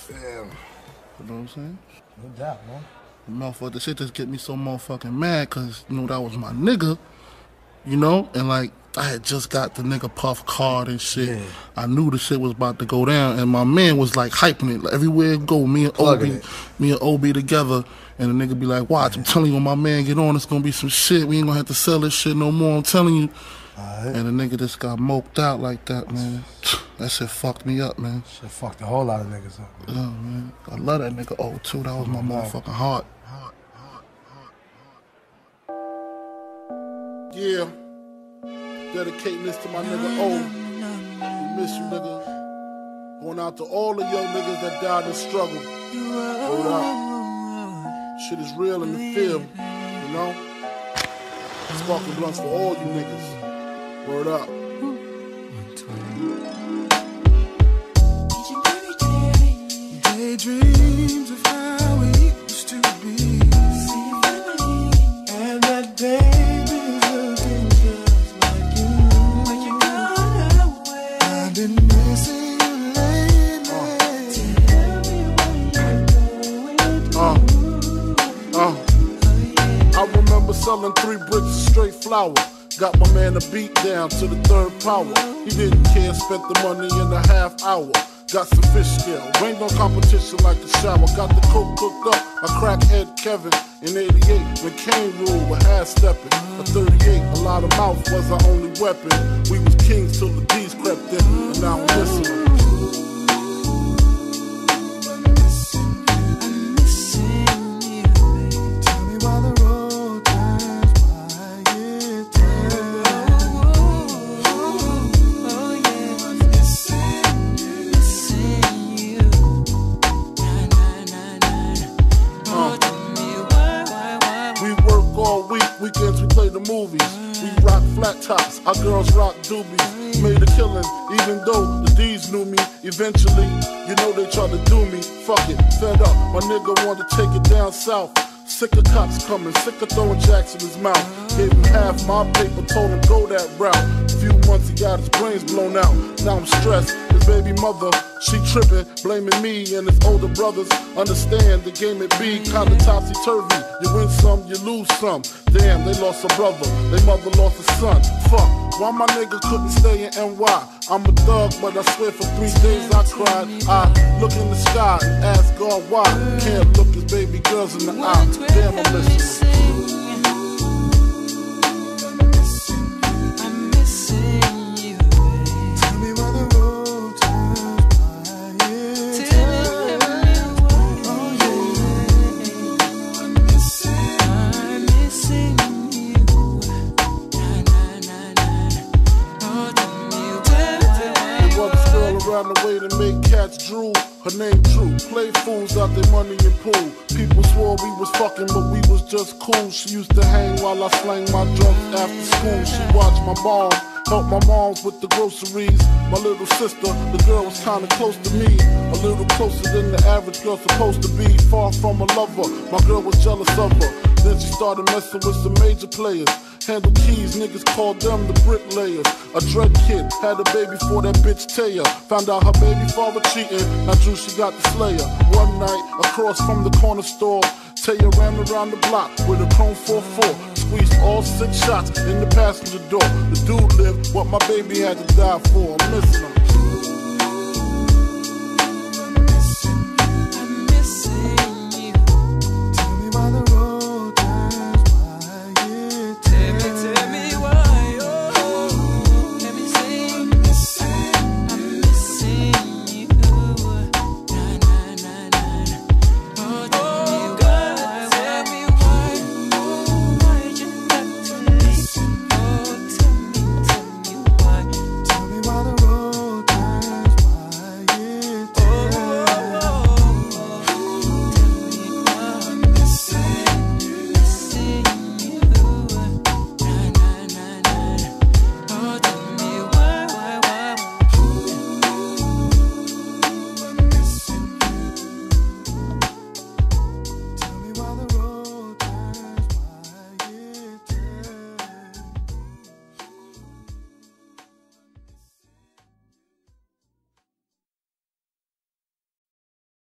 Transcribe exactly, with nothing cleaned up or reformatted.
Damn. You know what I'm saying? No doubt, man. Motherfucker, the shit just get me so motherfucking mad, cause you know that was my nigga, you know, and like I had just got the nigga Puff card and shit. Yeah. I knew the shit was about to go down, and my man was like hyping it like, everywhere it go. Me and Obi, me and Obi together, and the nigga be like, "Watch, I'm telling you, when my man get on, it's gonna be some shit. We ain't gonna have to sell this shit no more. I'm telling you." Right. And the nigga just got moped out like that, man. That shit fucked me up, man. Shit fucked a whole lot of niggas up, man. Yeah, man. I love that nigga O too. That was my motherfucking heart. Yeah. Dedicating this to my nigga O. We miss you, nigga. Going out to all the young niggas that died in struggle. Hold up. Shit is real in the field, you know? Sparking blunts for all you niggas. Word up. Daydreams of how we used to be. And that baby's looking just like you. But you got away. I've been missing you lately. Tell me what you're going Uh, uh. I remember selling three bricks of straight flour. Got my man a beat down to the third power. He didn't care, spent the money in a half hour. Got some fish scale, rained on competition like a shower. Got the coke cooked up, I crackhead Kevin. In eighty-eight, when Kane ruled with half stepping. At thirty-eight, a lot of mouth was our only weapon. We was kings till the D's crept in, and now I'm listening. Weekends we play the movies, we rock flat tops, our girls rock doobies. Made a killing, even though the D's knew me. Eventually, you know they tried to do me. Fuck it, fed up, my nigga wanted to take it down south. Sick of cops coming, sick of throwing jacks in his mouth. Gave him half my paper, told him go that route. Few months he got his brains blown out. Now I'm stressed, his baby mother, she tripping, blaming me and his older brothers. Understand the game it be kinda topsy-turvy. You win some, you lose some. Damn, they lost a brother, they mother lost a son. Fuck, why my nigga couldn't stay in N Y? I'm a thug, but I swear for three days I cried. I look in the sky and ask God why. Can't look his baby girls in the eye. Damn, I'm listening. Around the way to make cats drool. Her name True. Play fools out their money and pool. People swore we was fucking, but we was just cool. She used to hang while I slang my drugs after school. She watched my mom, helped my moms with the groceries. My little sister, the girl was kinda close to me. A little closer than the average girl supposed to be. Far from a lover, my girl was jealous of her. Then she started messing with some major players. Handle keys, niggas called them the bricklayers. A dread kid had a baby for that bitch Taya. Found out her baby father cheating, now Drew she got the slayer. One night, across from the corner store, Taya ran around the block with a chrome four four. Squeezed all six shots in the passenger door. The dude lived what my baby had to die for. I'm missing him.